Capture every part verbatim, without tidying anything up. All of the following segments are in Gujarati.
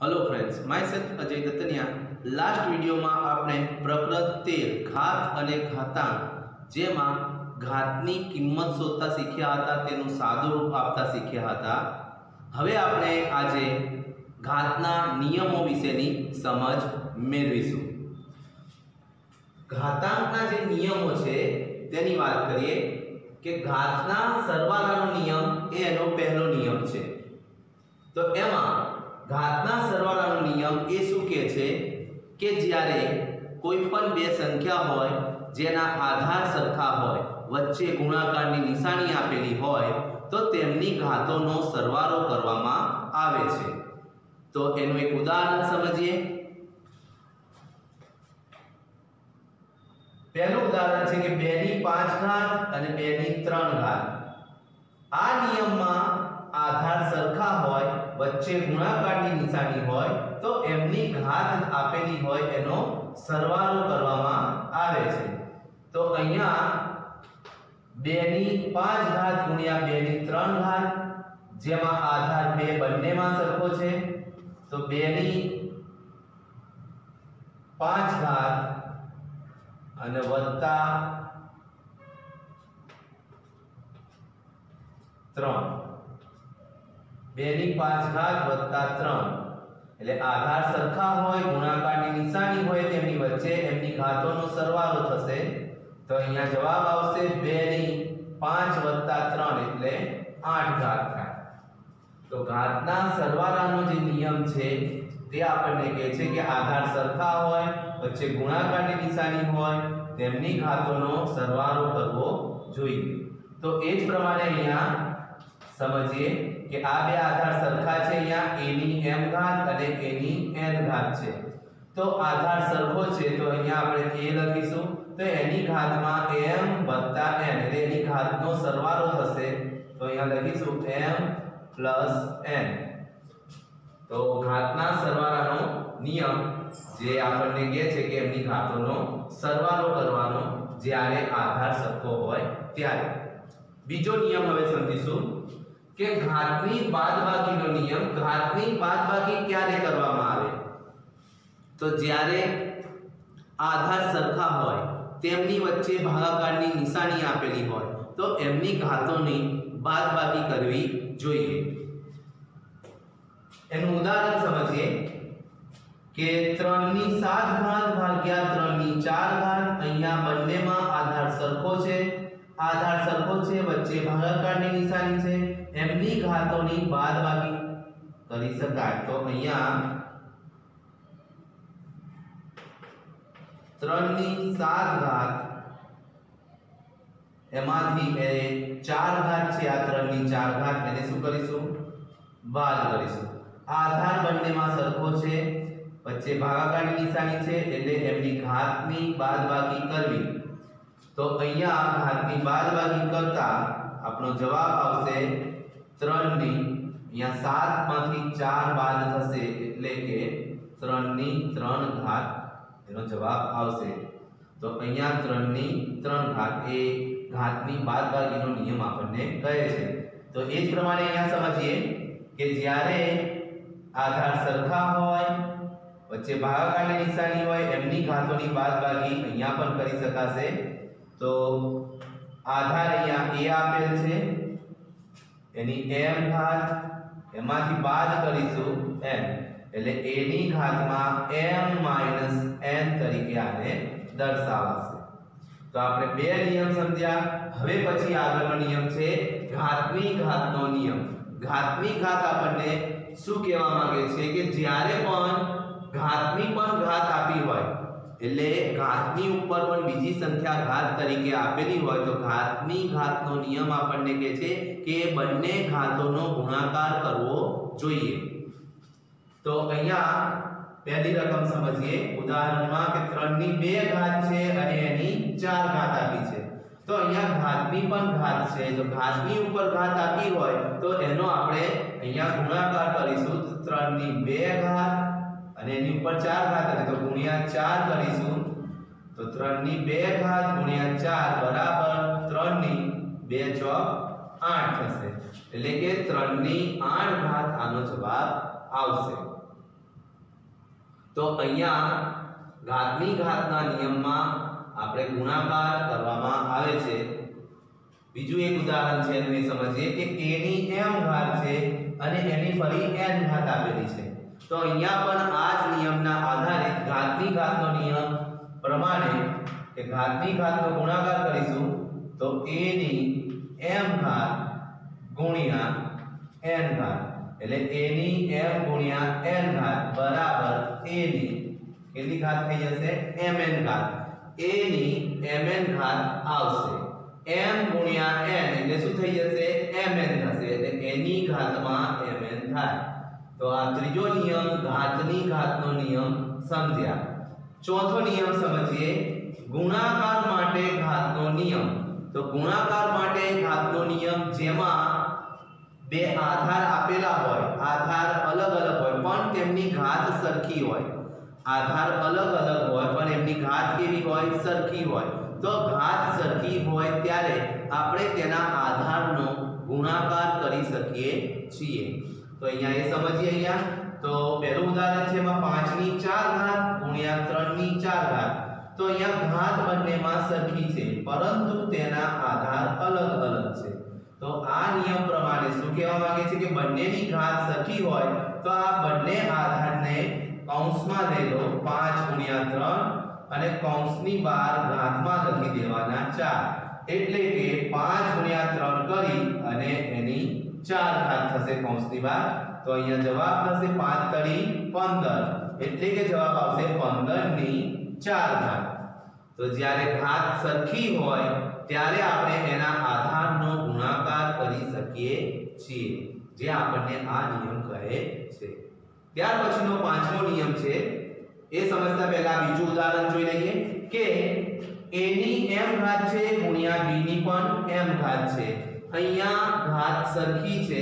Hello friends, my self Ajay Dattaniya. Last video में आपने प्रकृत तेर घात अने घातांक जेमा घातनी किंमत शोधता शीख्या हता, तेनुं सादुं रूप आपता शीख्या हता। हवे आपणे आजे घातना नियमों विशेनी समज मेळवीशुं। घातांकना जे नियमों छे तेनी वात करीए के घातना सरवाळानो नियम ए एनो पहेलो नियम छे। तो एमां घातना सरवाळानो नियम ए शुं कहे छे के ज्यारे कोईपण बे संख्या होय जेना आधार सरखा होय, वच्चे गुणाकारनी निशानी आपेली होय तो तेमनी घातोनो सरवाळो करवामां आवे छे। तो एनुं एक उदाहरण समजीए। पहेलुं उदाहरण छे के बे नी पांच घात अने बे नी त्रण घात। आ नियममां आधार सरखा होय, वच्चे गुणाकारनी निशानी होय तो एमनी घात आपेली होय एनो सरवाळो करवामां आवे छे। तो अहींया बे नी पांच घात गुण્યા बे नी त्रण घात जेमां आधार बे बंनेमां सरखो छे तो बे नी पांच घात अने वत्ता त्रण, बे नी पांच घात वत्ता त्रण એટલે આધાર સરખા હોય, ગુણાકારની નિશાની હોય તેમની વચ્ચે એમની ઘાતોનો સરવાળો થશે। તો અહીંયા જવાબ આવશે બે ની पांच વત્તા ત્રણ એટલે आठ ઘાત થાય। તો ઘાતના સરવાળાનો જે નિયમ છે તે આપણને કહે છે કે આધાર સરખા હોય, વચ્ચે ગુણાકારની નિશાની હોય તેમની ઘાતોનો સરવાળો કરવો જોઈએ। તો એ જ પ્રમાણે અહીંયા समझिए कि आ बे आधार सरखा छे, अहींया a नी m घात अने a नी n घात छे। तो आधार सरखो छे तो अहींया आपणे a लखीशुं तो एनी घातमां m वत्ता n એટલે એની ઘાતનો સરવાળો થશે। તો અહીંયા લખીશું m + n। તો ઘાતના સરવાળાનો નિયમ જે આપણને કહે છે કે એમની ઘાતોનો સરવાળો કરવાનો જ્યારે આધાર સરખો હોય ત્યારે। બીજો નિયમ હવે સમજીશું કે ઘાતની બાદબાકીનો નિયમ। ઘાતની બાદબાકી ક્યારે કરવામાં આવે તો જ્યારે આધાર સરખા હોય, તેમની વચ્ચે ભાગાકારની નિશાની આપેલી હોય તો એમની ઘાતોની બાદબાકી કરવી જોઈએ। એનું ઉદાહરણ સમજીએ કે ત્રણ ની સાત ઘાત ભાગ્યા ત્રણ ની ચાર ઘાત। અહીંયા બંનેમાં આધાર સરખો છે, आधार सरखो छे, वच्चे भागाकारनी निशानी छे, एमनी घातोनी बादबाकी करी शकाय। तो अहींया त्रण नी सात घात एमांथी ए चार घात छे, आ त्रण नी चार घात एने शुं करीशुं बाद करीशुं। आधार बंनेमां सरखो छे, वच्चे भागाकारनी निशानी छे એટલે એમની ઘાતની બાદબાકી કરવી। तो अहींया घातनी बादबाकी करता आपनो जवाब आवशे त्रण नी, अहींया सात मांथी चार बाद थशे એટલે કે ત્રણ ની ત્રણ ઘાત એનો જવાબ આવશે। તો અહીंया ત્રણ ની ત્રણ ઘાત એ ઘાતની બાદબાકીનો નિયમ આપણને કહે છે। તો એ જ પ્રમાણે અહીંયા સમજીએ કે જ્યારે આધાર સરખા હોય, વચ્ચે ભાગાકારની નિશાની હોય એમની ઘાતોની બાદબાકી અહીંયા પણ કરી શકાશે। तो आधार अहींया a आपेल छे एनी m घात एमांथी बाद करीशुं n એટલે a ની ઘાતમાં m - n તરીકે આને દર્શાવાશે। તો આપણે બે નિયમ સમજ્યા। હવે પછી આગળનો નિયમ છે ઘાતની ઘાતનો નિયમ। ઘાતની ઘાત આપણને શું કહેવા માંગે છે કે જ્યારે પણ ઘાતની પણ ઘાત આપી હોય એટલે ઘાતની ઉપર પણ બીજી સંખ્યા ઘાત તરીકે આપેલી હોય તો ઘાતની ઘાતનો નિયમ આપણને કહે છે કે બંને ઘાતોનો ગુણાકાર કરવો જોઈએ। તો અહીંયા પહેલી રકમ સમજીએ। ઉદાહરણમાં કે ત્રણ ની બે ઘાત છે અને એની ચાર ઘાત આપી છે। તો અહીંયા ઘાતની પણ ઘાત છે, તો ઘાતની ઉપર ઘાત આપી હોય તો એનો આપણે અહીંયા ગુણાકાર કરીશું। ત્રણ ની બે ઘાત અને એની ઉપર ચાર ઘાત હશે તો ગુણ્યા ચાર કરીશું। તો ત્રણ ની બે ઘાત ગુણ્યા ચાર બરાબર ત્રણ ની બે ચોક आठ થશે એટલે કે ત્રણ ની આઠ ઘાત આનો જવાબ આવશે। તો અહીંયા ઘાતની ઘાતના નિયમમાં આપણે ગુણાકાર કરવામાં આવે છે. બીજું એક ઉદાહરણ છે એનું એ સમજીએ કે a ની m ઘાત છે અને એની ફરી n ઘાત આપેલી છે. તો અહીંયા પણ આ જ નિયમના આધારે ઘાતની ઘાતનો નિયમ પ્રમાણે કે ઘાતની ઘાતનો ગુણાકાર કરીશું તો a ની m ઘાત ગુણ્યા n ઘાત એટલે a ની m ગુણ્યા n ઘાત બરાબર a ની કેટલી ઘાત થઈ જશે mn ઘાત. a ની mn ઘાત આવશે. m ગુણ્યા n એટલે શું થઈ જશે mn થશે એટલે a ની ઘાતમાં mn થાય. તો આ ત્રીજો નિયમ ઘાતની ઘાતનો નિયમ સમજ્યા. ચોથો નિયમ સમજીએ ગુણાકાર માટે ઘાતનો નિયમ. તો ગુણાકાર માટે ઘાતનો નિયમ જેમાં બે આધાર આપેલા હોય, આધાર અલગ અલગ હોય પણ તેમની ઘાત સરખી હોય. આધાર અલગ અલગ હોય પણ એમની ઘાત કેવી હોય સરખી હોય. તો ઘાત સરખી હોય ત્યારે આપણે તેના આધારનો ગુણાકાર કરી શકીએ છીએ. તો અહીંયા એ સમજીએ. અહીંયા તો પહેલું ઉદાહરણ છે એમાં પાંચ ની ચાર ઘાત ગુણ્યા ત્રણ ની ચાર ઘાત. તો અહીંયા ઘાત બંનેમાં સરખી છે પરંતુ તેના આધાર અલગ અલગ છે. તો આ નિયમ પ્રમાણે શું કહેવા માંગે છે કે બંનેની ઘાત સરખી હોય તો આ બંને આધારને કૌંસમાં લઈ લો પાંચ ગુણ્યા ત્રણ અને કૌંસની બહાર ઘાતમાં લખી દેવાના ચાર. એટલે કે પાંચ ગુણ્યા ત્રણ કરી અને એની ચાર ઘાત થશે કૌંસની બહાર. તો અહીંયા જવાબ થશે પાંચ તરી પંદર એટલે કે જવાબ આવશે પંદર ની ચાર ઘાત. તો જ્યારે ઘાત સરખી હોય ત્યારે આપણે એના આધારનો ગુણાકાર કરી શકીએ છીએ જે આપણને આ નિયમ કહે છે. ત્યાર પછીનો પાંચમો નિયમ છે એ સમજતા પહેલા બીજું ઉદાહરણ જોઈ લઈએ કે a ની m ઘાત છે ગુણ્યા b ની પણ m ઘાત છે. અહીંયા ઘાત સરખી છે,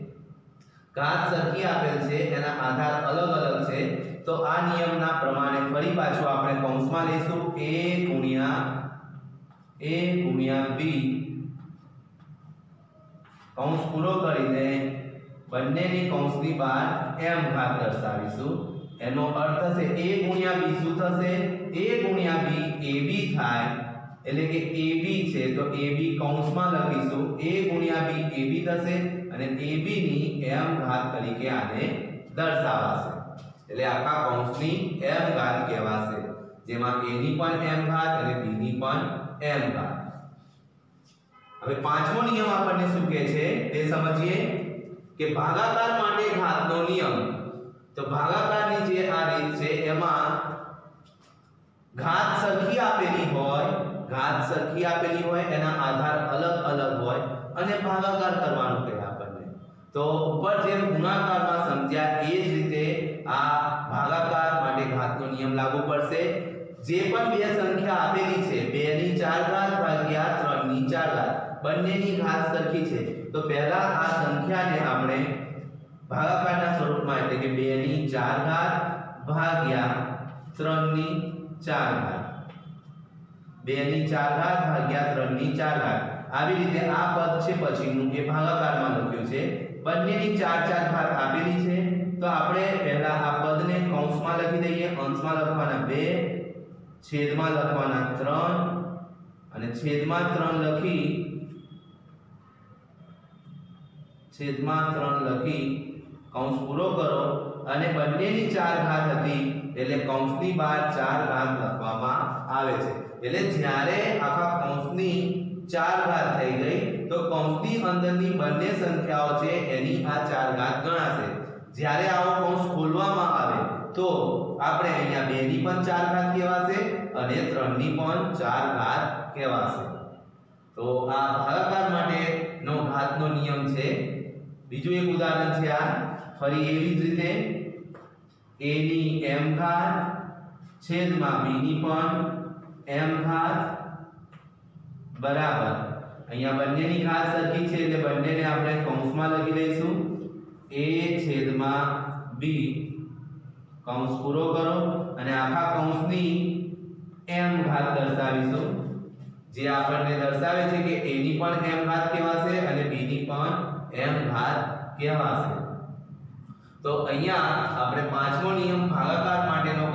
ઘાત સરખી આપેલ છે, એના આધાર અલગ અલગ છે. તો આ નિયમના પ્રમાણે ફરી પાછું આપણે કૌંસમાં લઈશું a ગુણ્યા a ગુણ્યા b કૌંસ પૂરો કરીને બંનેની કૌંસની બહાર m ઘાત દર્શાવીશું. એનો અર્થ થશે a ગુણ્યા b શું થશે a ગુણ્યા b ab થાય એટલે કે ab છે તો ab કૌંસમાં લખીશું a ગુણ્યા b ab થશે અને ab ની m ઘાત તરીકે આને દર્શાવાશે. એટલે આખા કૌંસની m ઘાત કહેવાશે જેમાં a ની પણ m ઘાત અને b ની પણ m ઘાત. હવે પાંચમો નિયમ આપણને શું કહે છે તે સમજીએ કે ભાગાકાર માટે ઘાતનો નિયમ. તો ભાગાકારની જે આ રીત છે એમાં ઘાત સરખી આપેલી હોય, ઘાત સરખી આપેલી હોય એના આધાર અલગ અલગ હોય અને ભાગાકાર કરવાનું કહે આપણને. તો ઉપર જેમ ગુણાકારમાં સમજ્યા એ જ રીતે આ ભાગાકાર માટે ઘાતનો નિયમ લાગુ પડશે. જે પણ બે સંખ્યા આપેલી છે બે ની ચાર ઘાત ભાગ્યા ત્રણ ની ચાર ઘાત બંનેની ઘાત સરખી છે તો પહેલા આ સંખ્યાને આપણે ભાગાકારના સ્વરૂપમાં એટલે કે બે ની ચાર ઘાત ભાગ્યા ત્રણ ની ચાર ઘાત બે ની ચાર ઘાત ભાગ્યા ત્રણ ની ચાર ઘાત આવી રીતે આ પદ છે પછીનું એ ભાગાકારમાં લખ્યું છે. બંનેની ચાર ચાર ઘાત આપેલી છે તો આપણે પહેલા આ પદને કૌંસમાં લખી દઈએ. અંશમાં લખવાના બે, છેદમાં લખવાના ત્રણ અને છેદમાં ત્રણ લખી છેદમાં ત્રણ લખી કૌંસ પૂરો કરો અને બંનેની ચાર ઘાત હતી એટલે કૌંસની બહાર ચાર ઘાત લખવામાં આવે છે. એટલે જ્યારે આખા કૌંસની ચાર ઘાત થઈ ગઈ તો કૌંસની અંદરની બંને સંખ્યાઓ છે એની આ ચાર ઘાત ગણાશે. જ્યારે આવો કૌંસ ખોલવામાં આવે તો આપણે અહીંયા બે ની પણ ચાર ઘાત કહેવાશે અને ત્રણ ની પણ ચાર ઘાત કહેવાશે. તો આ ભાગાકાર માટેનો ઘાતનો નિયમ છે. બીજું એક ઉદાહરણ છે આ ફરી એવી જ રીતે a ની m ઘાત છેદમાં b ની પણ m ઘાત બરાબર અહીંયા બંનેની ઘાત સરખી છે એટલે બંનેને આપણે કૌંસમાં લખી દઈશું a છેદમાં b કૌંસ પૂરો કરો અને આખા કૌંસની m ઘાત દર્શાવીશું જે આપણને દર્શાવે છે કે a ની પણ m ઘાત કહેવાશે અને b ની પણ m ઘાત કહેવાશે. તો અહીંયા આપણે પાંચમો નિયમ ભાગાકાર માટેનો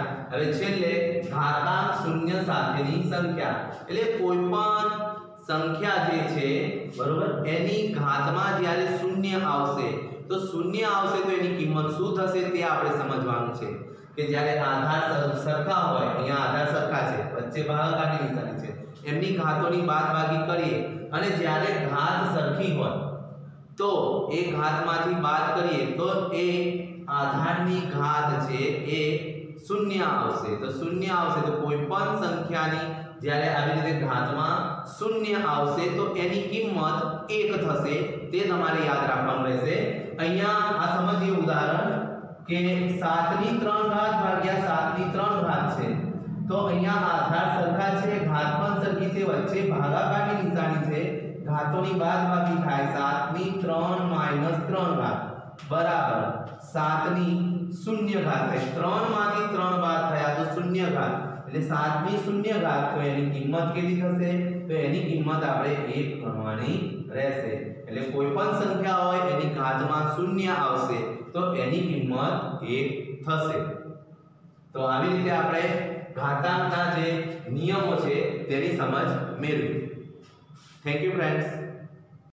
હવે છેલ્લે ઘાતાંક શૂન્ય સાથેની સંખ્યા એટલે કોઈ પણ સંખ્યા જે છે બરોબર એની ઘાતમાં જ્યારે શૂન્ય આવશે તો શૂન્ય આવશે તો એની કિંમત શું થશે તે આપણે સમજવાનું છે કે જ્યારે આધાર સરખા હોય, અહીંયા આધાર સરખા છે, વચ્ચે ભાગાકારની નિશાની છે, એમની ઘાતોની બાદબાકી કરીએ અને જ્યારે ઘાત સરખી હોય તો એ ઘાતમાંથી બાદ કરીએ તો એ આધારની ઘાત છે એ શૂન્ય આવશે. તો શૂન્ય આવશે તો કોઈ પણ સંખ્યાની જ્યારે આવી રીતે ઘાતમાં શૂન્ય આવશે તો એની કિંમત એક થશે. તે તમારે યાદ રાખવાનું રહેશે. અહીંયા આ સમજીએ ઉદાહરણ કે સાત ની ત્રણ ઘાત ભાગ્યા સાત ની ત્રણ ઘાત છે. તો અહીંયા આધાર સરખા છે, ઘાત પણ સરખી છે, વચ્ચે ભાગાકારની નિશાની છે, ઘાતોની બાદબાકી થાય. સાત ની ત્રણ માઈનસ ત્રણ ઘાત બરાબર સાત ની શૂન્ય ઘાત થાય. ત્રણ માંથી ત્રણ બાદ થયા તો શૂન્ય ઘાત એટલે સાત ની શૂન્ય ઘાત. તો એની કિંમત કેટલી થશે? તો એની કિંમત આપણે એક ગણવાની રહેશે. એટલે કોઈ પણ સંખ્યા હોય એની ઘાતમાં શૂન્ય આવશે તો એની કિંમત એક થશે. તો આવી રીતે આપણે ઘાતાંકના જે નિયમો છે તેની સમજ મેળવી. Thank you friends.